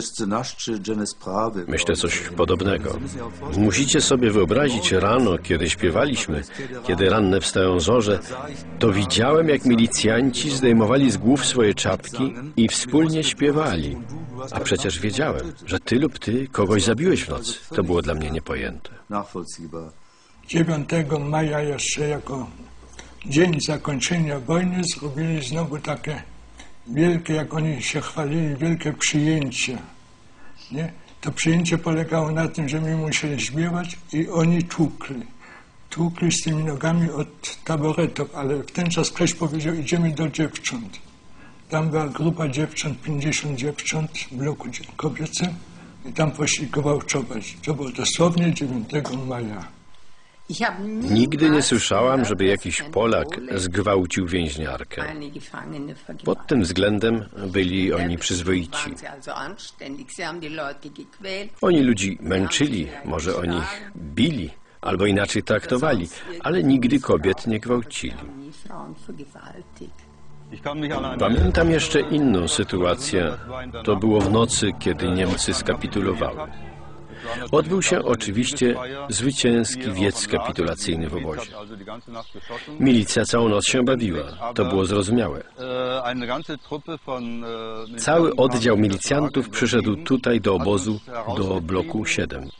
myślę coś podobnego. Musicie sobie wyobrazić rano, kiedy śpiewaliśmy, kiedy ranne wstają zorze, to widziałem, jak milicjanci zdejmowali z głów swoje czapki i wspólnie śpiewali. A przecież wiedziałem, że ty lub ty kogoś zabiłeś w nocy. To było dla mnie niepojęte. dziewiątego maja jeszcze jako dzień zakończenia wojny zrobili znowu takie wielkie, jak oni się chwalili, wielkie przyjęcie. Nie? To przyjęcie polegało na tym, że my musieli śpiewać i oni tłukli. Tłukli z tymi nogami od taboretów, ale w ten czas ktoś powiedział, idziemy do dziewcząt. Tam była grupa dziewcząt, pięćdziesiąt dziewcząt w bloku kobiecym i tam poszli gwałcować. To było dosłownie dziewiątego maja. Nigdy nie słyszałam, żeby jakiś Polak zgwałcił więźniarkę. Pod tym względem byli oni przyzwoici. Oni ludzi męczyli, może oni ich bili, albo inaczej traktowali, ale nigdy kobiet nie gwałcili. Pamiętam jeszcze inną sytuację. To było w nocy, kiedy Niemcy skapitulowały. Odbył się oczywiście zwycięski wiec kapitulacyjny w obozie. Milicja całą noc się bawiła. To było zrozumiałe. Cały oddział milicjantów przyszedł tutaj do obozu, do bloku siedem.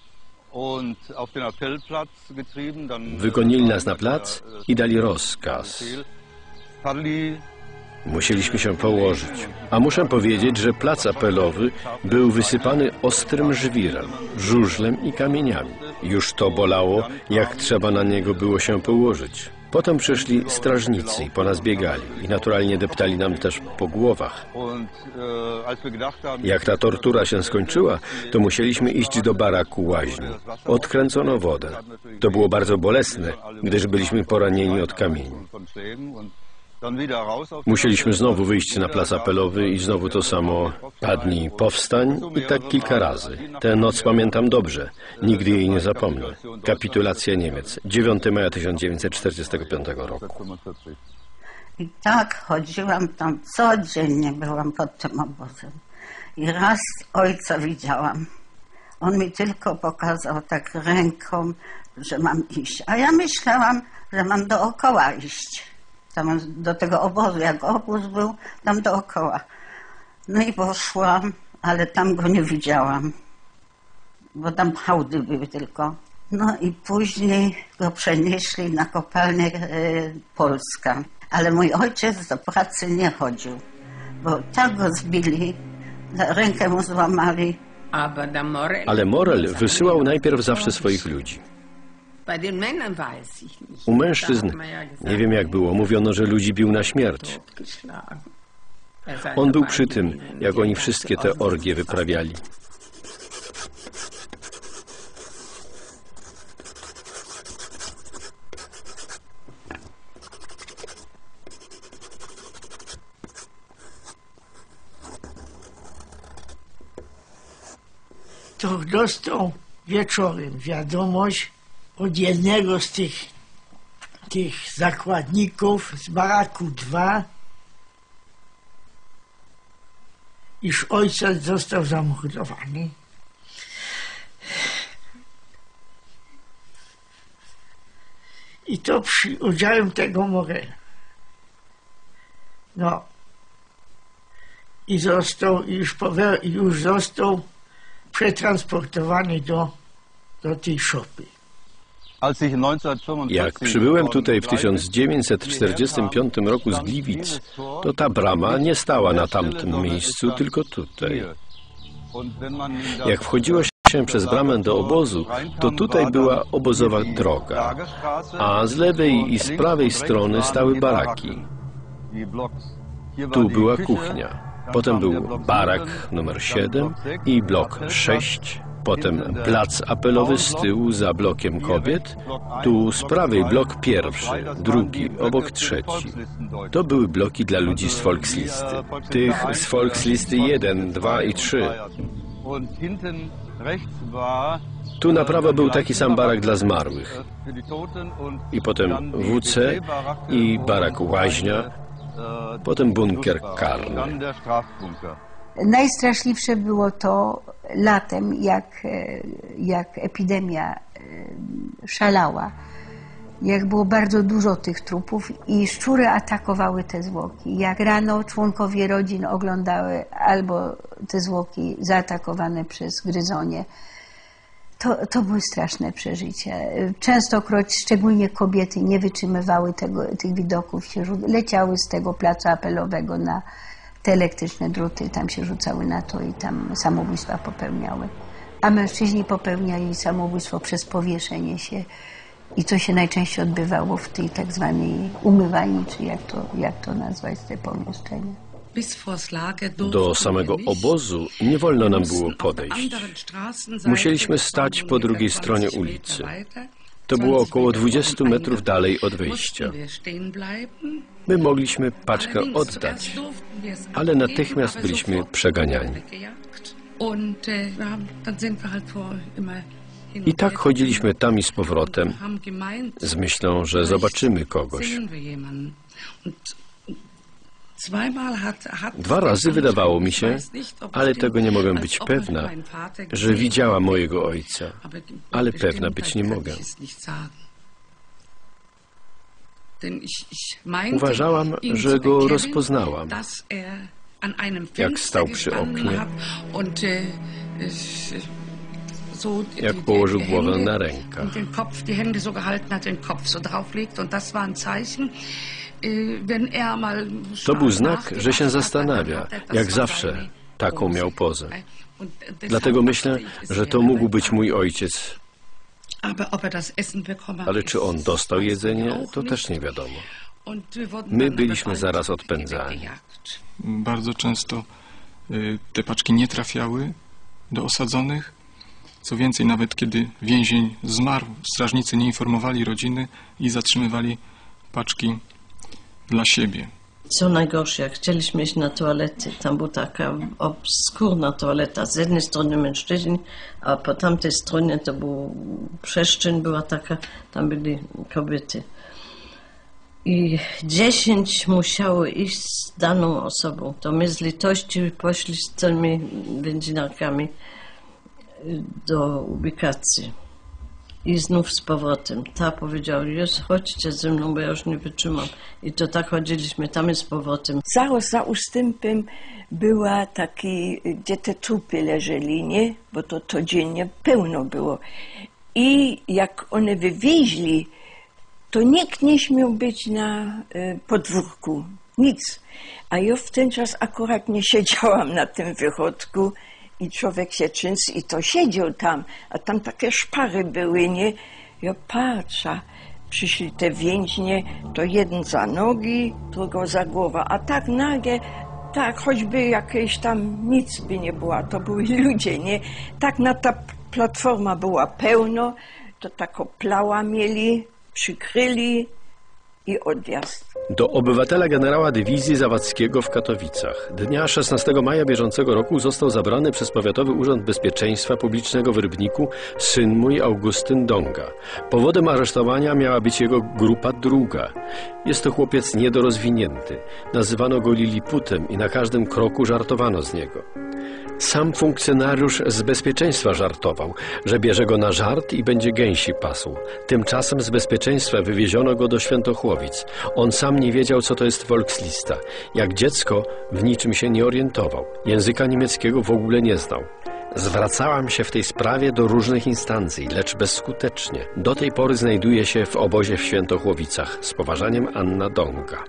Wygonili nas na plac i dali rozkaz. Musieliśmy się położyć. A muszę powiedzieć, że plac apelowy był wysypany ostrym żwirem, żużlem i kamieniami. Już to bolało, jak trzeba na niego było się położyć. Potem przyszli strażnicy i po nas biegali i naturalnie deptali nam też po głowach. Jak ta tortura się skończyła, to musieliśmy iść do baraku łaźni. Odkręcono wodę. To było bardzo bolesne, gdyż byliśmy poranieni od kamieni. Musieliśmy znowu wyjść na plac apelowy i znowu to samo. Padnij, powstań i tak kilka razy. Tę noc pamiętam dobrze. Nigdy jej nie zapomnę. Kapitulacja Niemiec. dziewiątego maja tysiąc dziewięćset czterdziestego piątego roku. I tak chodziłam tam codziennie, byłam pod tym obozem. I raz ojca widziałam. On mi tylko pokazał tak ręką, że mam iść. A ja myślałam, że mam dookoła iść. Tam do tego obozu, jak obóz był, tam dookoła. No i poszłam, ale tam go nie widziałam, bo tam hałdy były tylko. No i później go przenieśli na kopalnię e, Polska. Ale mój ojciec do pracy nie chodził, bo tak go zbili, rękę mu złamali. Ale Morel wysyłał najpierw zawsze swoich ludzi. U mężczyzn, nie wiem jak było, mówiono, że ludzi bił na śmierć. On był przy tym, jak oni wszystkie te orgie wyprawiali. To dostał wieczorem wiadomość od jednego z tych, tych zakładników z baraku dwa, iż ojciec został zamordowany. I to przy udziale tego Morela. No. I został, już, powie, już został przetransportowany do, do tej szopy. Jak przybyłem tutaj w tysiąc dziewięćset czterdziestym piątym roku z Gliwic, to ta brama nie stała na tamtym miejscu, tylko tutaj. Jak wchodziło się przez bramę do obozu, to tutaj była obozowa droga, a z lewej i z prawej strony stały baraki. Tu była kuchnia. Potem był barak numer siedem i blok sześć. Potem plac apelowy z tyłu za blokiem kobiet. Tu z prawej blok pierwszy, drugi, obok trzeci. To były bloki dla ludzi z Volkslisty. Tych z Volkslisty jeden, dwa i trzy. Tu na prawo był taki sam barak dla zmarłych. I potem W C i barak łaźnia. Potem bunkier karny. Najstraszliwsze było to latem, jak, jak epidemia szalała, jak było bardzo dużo tych trupów i szczury atakowały te zwłoki. Jak rano członkowie rodzin oglądały albo te zwłoki zaatakowane przez gryzonie, to, to były straszne przeżycia. Częstokroć, szczególnie kobiety, nie wytrzymywały tego, tych widoków, się leciały z tego placu apelowego na te elektryczne druty, tam się rzucały na to i tam samobójstwa popełniały. A mężczyźni popełniali samobójstwo przez powieszenie się i to się najczęściej odbywało w tej tak zwanej umywalni, czy jak to, jak to nazwać, te pomieszczenia. Do samego obozu nie wolno nam było podejść. Musieliśmy stać po drugiej stronie ulicy. To było około dwadzieścia metrów dalej od wyjścia. My mogliśmy paczkę oddać, ale natychmiast byliśmy przeganiani. I tak chodziliśmy tam i z powrotem, z myślą, że zobaczymy kogoś. Dwa razy wydawało mi się, ale tego nie mogę być pewna, że widziała mojego ojca, ale pewna być nie mogę. Uważałam, że go rozpoznałam, jak stał przy oknie, jak położył głowę na rękach. To był znak, że się zastanawia, jak zawsze taką miał pozę. Dlatego myślę, że to mógł być mój ojciec. Ale czy on dostał jedzenie, to też nie wiadomo. My byliśmy zaraz odpędzani. Bardzo często te paczki nie trafiały do osadzonych. Co więcej, nawet kiedy więzień zmarł, strażnicy nie informowali rodziny i zatrzymywali paczki dla siebie. Co najgorsze, jak chcieliśmy iść na toalety, tam była taka obskurna toaleta. Z jednej strony mężczyźni, a po tamtej stronie to był przestrzeń, była taka, tam byli kobiety. I dziesięć musiało iść z daną osobą. To my z litości poszli z tymi więźniakami do ubikacji. I znów z powrotem. Ta powiedziała, już chodźcie ze mną, bo ja już nie wytrzymam. I to tak chodziliśmy tam i z powrotem. Zaraz za ustępem była taki, gdzie te trupy leżeli, nie? Bo to codziennie pełno było. I jak one wywieźli, to nikt nie śmiał być na y, podwórku. Nic. A ja w ten czas akurat nie siedziałam na tym wychodku i człowiek się trzęsł i to siedział tam, a tam takie szpary były, nie? Ja patrzę, przyszli te więźnie, to jeden za nogi, drugo za głowę, a tak nagie, tak choćby jakieś tam nic by nie było, to były ludzie, nie? Tak na ta platforma była pełno, to taką plała mieli, przykryli i odjazd. Do obywatela generała dywizji Zawadzkiego w Katowicach dnia szesnastego maja bieżącego roku został zabrany przez Powiatowy Urząd Bezpieczeństwa Publicznego w Rybniku syn mój Augustyn Donga. Powodem aresztowania miała być jego grupa druga. Jest to chłopiec niedorozwinięty. Nazywano go Liliputem i na każdym kroku żartowano z niego. Sam funkcjonariusz z bezpieczeństwa żartował, że bierze go na żart i będzie gęsi pasł. Tymczasem z bezpieczeństwa wywieziono go do Świętochłowic. On sam nie wiedział, co to jest Volkslista. Jak dziecko w niczym się nie orientował. Języka niemieckiego w ogóle nie znał. Zwracałam się w tej sprawie do różnych instancji, lecz bezskutecznie. Do tej pory znajduje się w obozie w Świętochłowicach. Z poważaniem, Anna Donga.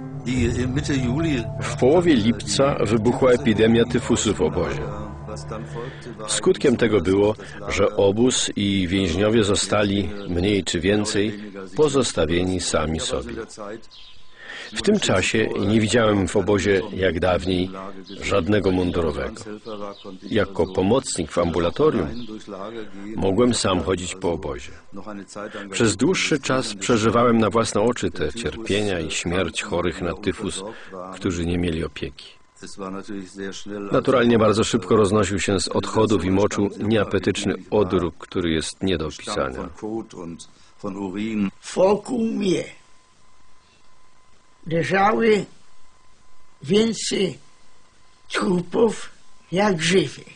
W połowie lipca wybuchła epidemia tyfusu w obozie. Skutkiem tego było, że obóz i więźniowie zostali, mniej czy więcej, pozostawieni sami sobie. W tym czasie nie widziałem w obozie, jak dawniej, żadnego mundurowego. Jako pomocnik w ambulatorium mogłem sam chodzić po obozie. Przez dłuższy czas przeżywałem na własne oczy te cierpienia i śmierć chorych na tyfus, którzy nie mieli opieki. Naturalnie bardzo szybko roznosił się z odchodów i moczu nieapetyczny odór, który jest nie do opisania. Wokół mnie leżały więcej trupów jak żywy.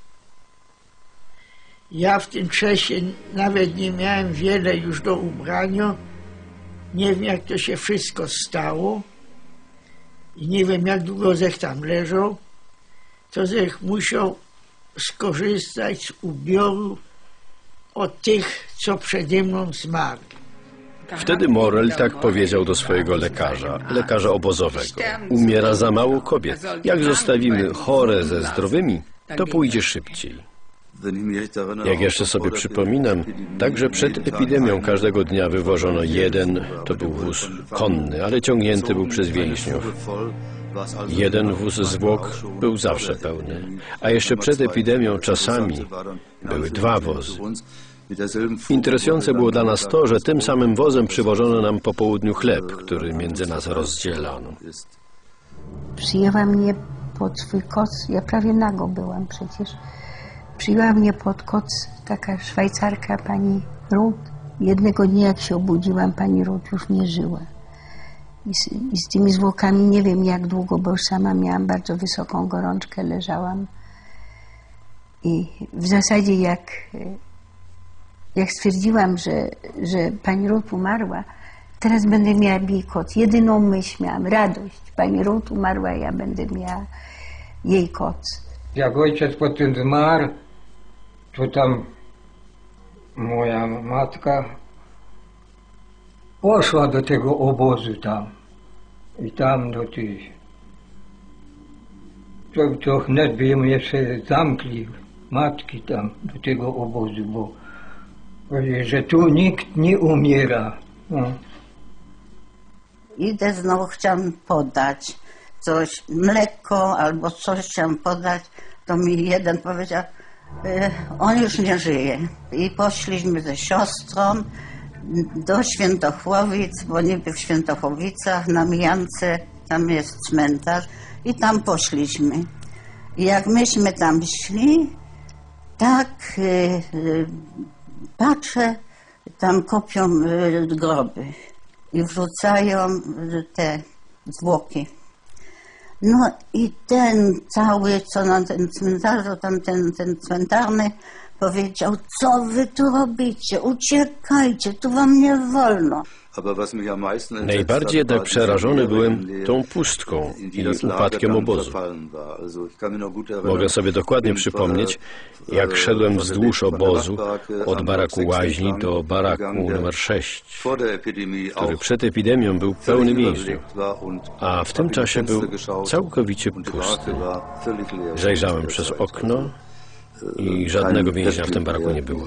Ja w tym czasie nawet nie miałem wiele już do ubrania. Nie wiem, jak to się wszystko stało. I nie wiem, jak długo zech tam leżał. To zech musiał skorzystać z ubioru od tych, co przede mną zmarli. Wtedy Morel tak powiedział do swojego lekarza, lekarza obozowego. Umiera za mało kobiet. Jak zostawimy chore ze zdrowymi, to pójdzie szybciej. Jak jeszcze sobie przypominam, także przed epidemią każdego dnia wywożono jeden, to był wóz konny, ale ciągnięty był przez więźniów. Jeden wóz zwłok był zawsze pełny, a jeszcze przed epidemią czasami były dwa wozy. Interesujące było dla nas to, że tym samym wozem przywożono nam po południu chleb, który między nas rozdzielano. Przyjęła mnie pod swój koc, ja prawie nago byłam przecież. Przyjęła mnie pod koc taka Szwajcarka, pani Ruth. Jednego dnia, jak się obudziłam, pani Ruth już nie żyła. I z, I z tymi zwłokami nie wiem jak długo, bo już sama miałam bardzo wysoką gorączkę, leżałam. I w zasadzie jak, jak stwierdziłam, że, że pani Ruth umarła, teraz będę miała jej koc. Jedyną myśl miałam, radość. Pani Ruth umarła, ja będę miała jej koc. Jak ojciec potem zmarł, to tam moja matka poszła do tego obozu tam. I tam do tych... To, to wnet by mnie się zamkli, matki tam, do tego obozu, bo powiedzieli, że tu nikt nie umiera. No. Idę znowu, chciałam podać coś, mleko albo coś chciałam podać, to mi jeden powiedział, y, on już nie żyje. I poszliśmy ze siostrą do Świętochłowic, bo niby w Świętochłowicach na Mijance, tam jest cmentarz i tam poszliśmy. I jak myśmy tam szli, tak y, y, patrzę, tam kopią y, groby i wrzucają y, te zwłoki. No i ten cały, co na tym cmentarzu, tam ten, ten cmentarny powiedział, co wy tu robicie, uciekajcie, tu wam nie wolno. Najbardziej jednak przerażony byłem tą pustką i upadkiem obozu. Mogę sobie dokładnie przypomnieć, jak szedłem wzdłuż obozu od baraku łaźni do baraku numer sześć, który przed epidemią był pełny więźniów, a w tym czasie był całkowicie pusty. Zajrzałem przez okno i żadnego więźnia w tym baraku nie było.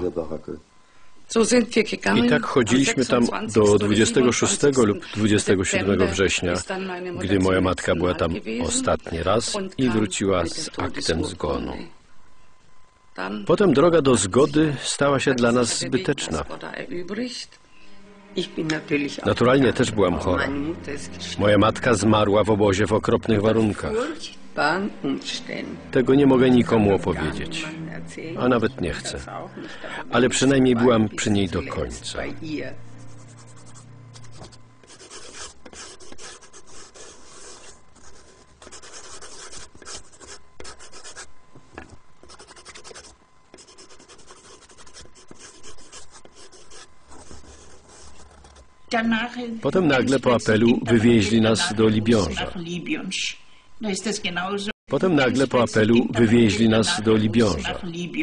I tak chodziliśmy tam do dwudziestego szóstego lub dwudziestego siódmego września, gdy moja matka była tam ostatni raz i wróciła z aktem zgonu. Potem droga do zgody stała się dla nas zbyteczna. Naturalnie też byłam chora. Moja matka zmarła w obozie w okropnych warunkach. Tego nie mogę nikomu opowiedzieć, a nawet nie chcę. Ale przynajmniej byłam przy niej do końca. Potem nagle po apelu wywieźli nas do Libiąża. Potem nagle po apelu wywieźli nas do Libiąża.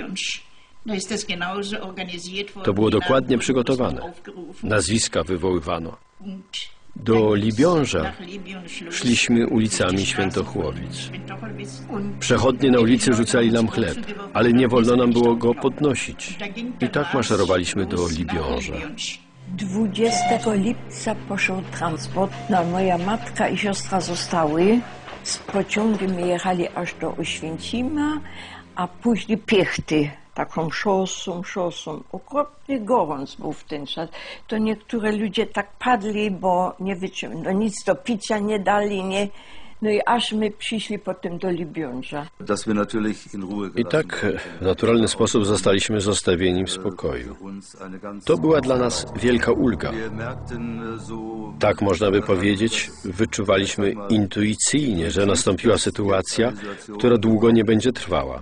To było dokładnie przygotowane. Nazwiska wywoływano. Do Libiąża szliśmy ulicami Świętochłowic. Przechodnie na ulicy rzucali nam chleb, ale nie wolno nam było go podnosić. I tak maszerowaliśmy do Libiąża. dwudziestego lipca poszedł transport, no moja matka i siostra zostały. Z pociągiem jechali aż do Oświęcima, a później Piechty, taką szosą, szosą. Okropny gorąc był w ten czas. To niektóre ludzie tak padli, bo nie wytrzymali, no nic do picia nie dali, nie. No i aż my przyszli potem do Libiąża. I tak w naturalny sposób zostaliśmy zostawieni w spokoju. To była dla nas wielka ulga. Tak można by powiedzieć, wyczuwaliśmy intuicyjnie, że nastąpiła sytuacja, która długo nie będzie trwała.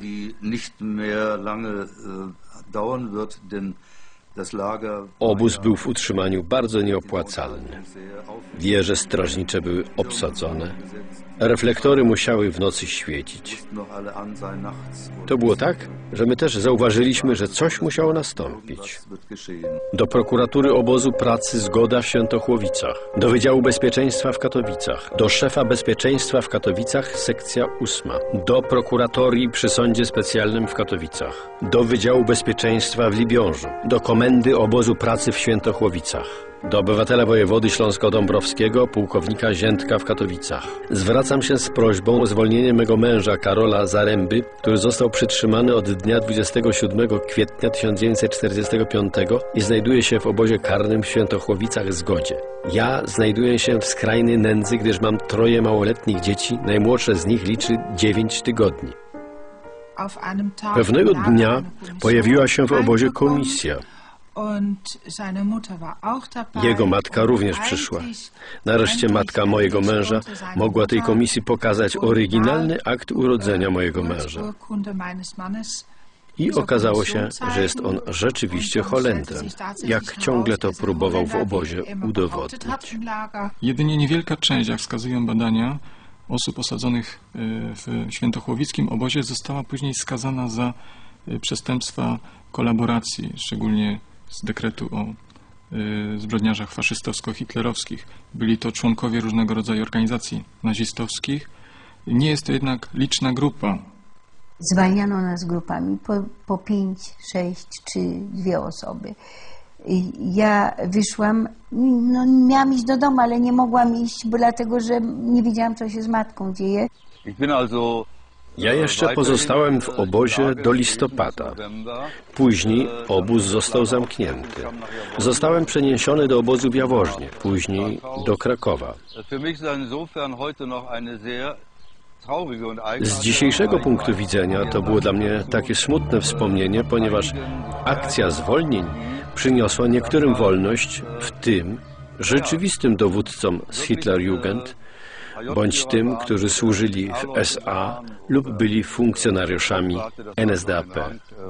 Obóz był w utrzymaniu bardzo nieopłacalny. Wieże strażnicze były obsadzone. Reflektory musiały w nocy świecić. To było tak, że my też zauważyliśmy, że coś musiało nastąpić. Do prokuratury obozu pracy zgoda w Świętochłowicach, do Wydziału Bezpieczeństwa w Katowicach, do szefa bezpieczeństwa w Katowicach sekcja ósma, do prokuratorii przy Sądzie Specjalnym w Katowicach, do Wydziału Bezpieczeństwa w Libiążu, do komendy obozu pracy w Świętochłowicach, do obywatela wojewody śląsko-dąbrowskiego, pułkownika Ziętka w Katowicach. Zwracam się z prośbą o zwolnienie mego męża Karola Zaręby, który został przytrzymany od dnia dwudziestego siódmego kwietnia tysiąc dziewięćset czterdziestego piątego i znajduje się w obozie karnym w Świętochłowicach Zgodzie. Ja znajduję się w skrajnej nędzy, gdyż mam troje małoletnich dzieci, najmłodsze z nich liczy dziewięć tygodni. Pewnego dnia pojawiła się w obozie komisja. Jego matka również przyszła. Nareszcie matka mojego męża mogła tej komisji pokazać oryginalny akt urodzenia mojego męża. I okazało się, że jest on rzeczywiście Holendrem, jak ciągle to próbował w obozie udowodnić. Jedynie niewielka część, jak wskazują badania, osób osadzonych w świętochłowickim obozie została później skazana za przestępstwa kolaboracji, szczególnie z dekretu o y, zbrodniarzach faszystowsko-hitlerowskich. Byli to członkowie różnego rodzaju organizacji nazistowskich. Nie jest to jednak liczna grupa. Zwalniano nas grupami po, po pięć, sześć czy dwie osoby. I ja wyszłam, no miałam iść do domu, ale nie mogłam iść, bo dlatego, że nie wiedziałam, co się z matką dzieje. Ja jeszcze pozostałem w obozie do listopada. Później obóz został zamknięty. Zostałem przeniesiony do obozu w Jaworznie, później do Krakowa. Z dzisiejszego punktu widzenia to było dla mnie takie smutne wspomnienie, ponieważ akcja zwolnień przyniosła niektórym wolność, w tym rzeczywistym dowódcom z Hitlerjugend, bądź tym, którzy służyli w S A lub byli funkcjonariuszami N S D A P.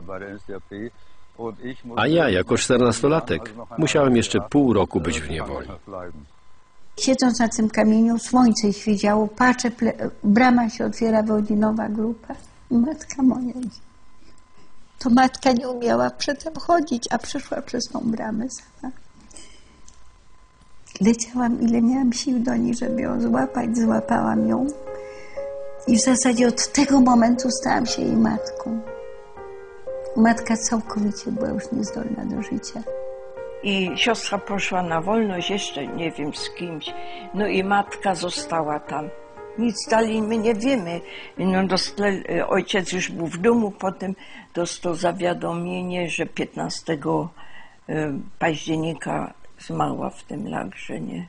A ja, jako czternastolatek, musiałem jeszcze pół roku być w niewoli. Siedząc na tym kamieniu, słońce świeciało, patrzę, brama się otwiera, wychodzi nowa grupa. Matka moja. To matka nie umiała przedtem chodzić, a przeszła przez tą bramę sama. Leciałam, ile miałam sił do niej, żeby ją złapać, złapałam ją. I w zasadzie od tego momentu stałam się jej matką. Matka całkowicie była już niezdolna do życia. I siostra poszła na wolność, jeszcze nie wiem z kimś. No i matka została tam. Nic dalej my nie wiemy. No dostali, ojciec już był w domu, potem dostał zawiadomienie, że piętnastego października zmarła w tym lagrze, nie?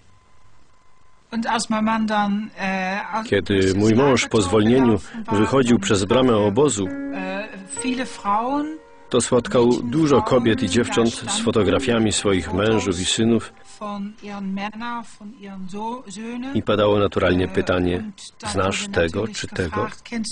Kiedy mój mąż po zwolnieniu wychodził przez bramę obozu, to spotkał dużo kobiet i dziewcząt z fotografiami swoich mężów i synów i padało naturalnie pytanie, znasz tego czy tego?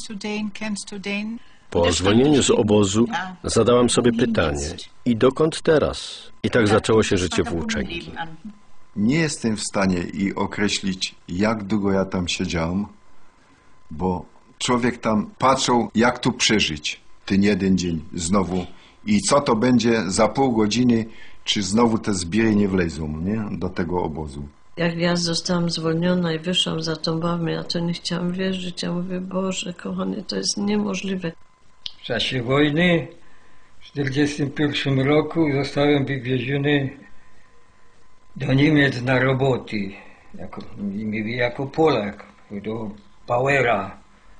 Po zwolnieniu z obozu zadałam sobie pytanie, i dokąd teraz? I tak zaczęło się życie włóczęgi. Nie jestem w stanie i określić, jak długo ja tam siedziałem, bo człowiek tam patrzył, jak tu przeżyć ten jeden dzień znowu i co to będzie za pół godziny, czy znowu te zbiery nie wlezą, nie? Do tego obozu. Jak ja zostałam zwolniona i wyszłam za tą bramę, ja to nie chciałam wierzyć. Ja mówię, Boże kochany, to jest niemożliwe. W czasie wojny w tysiąc dziewięćset czterdziestym pierwszym roku zostałem wywieziony do Niemiec na roboty, jako, jako Polak, do Bauera.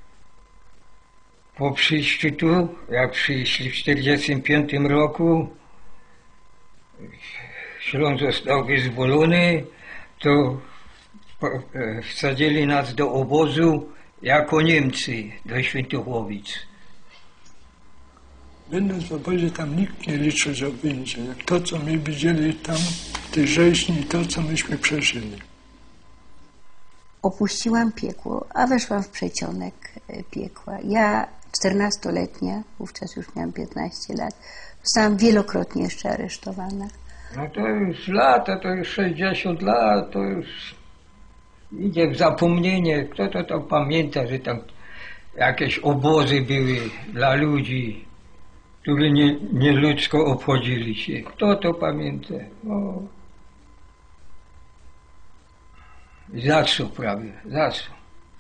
Po przyjściu tu, jak przyszli w tysiąc dziewięćset czterdziestym piątym roku, Śląsk został wyzwolony, to po- e, wsadzili nas do obozu jako Niemcy do Świętochłowic. Będąc w obozie, tam nikt nie liczył, że wyjdzie. Jak to, co my widzieli tam w tej rzeźni i to, co myśmy przeżyli. Opuściłam piekło, a weszłam w przecionek e, piekła. Ja, czternastoletnia, wówczas już miałam piętnaście lat, zostałam wielokrotnie jeszcze aresztowana. No to już lata, to już sześćdziesiąt lat, to już idzie w zapomnienie. Kto to tam pamięta, że tam jakieś obozy były dla ludzi, którzy nie, nieludzko obchodzili się. Kto to pamięta? No. Za co prawie, za co?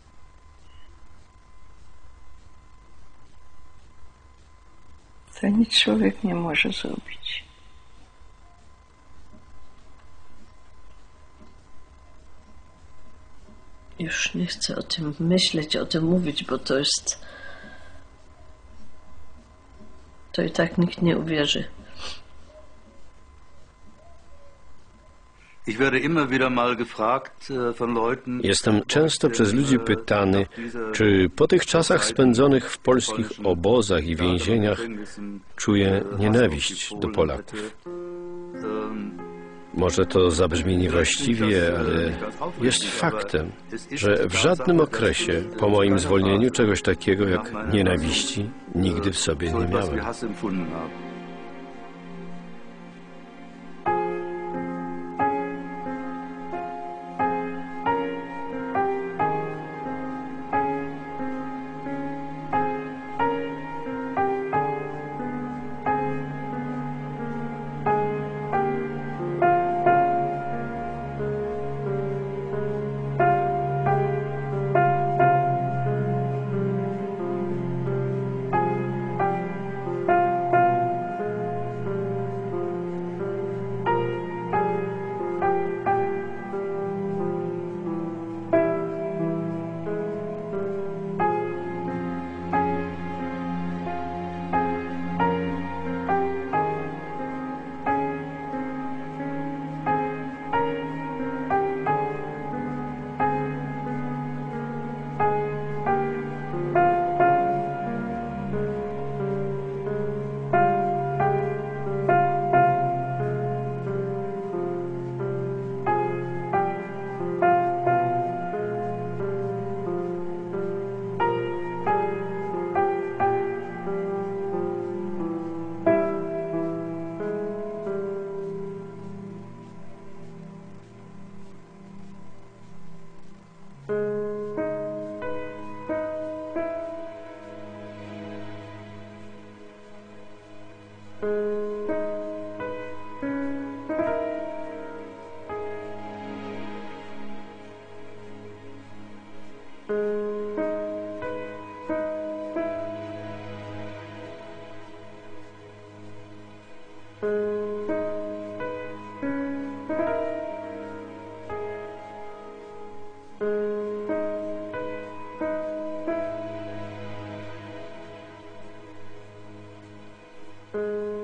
To nic człowiek nie może zrobić. Już nie chcę o tym myśleć, o tym mówić, bo to jest... To i tak nikt nie uwierzy. Ich werde immer wieder mal gefragt von Leuten. Jestem często przez ludzi pytany, czy po tych czasach spędzonych w polskich obozach i więzieniach czuję nienawiść do Polaków. Może to zabrzmi niewłaściwie, ale jest faktem, że w żadnym okresie po moim zwolnieniu czegoś takiego jak nienawiści nigdy w sobie nie miałem. Thank you.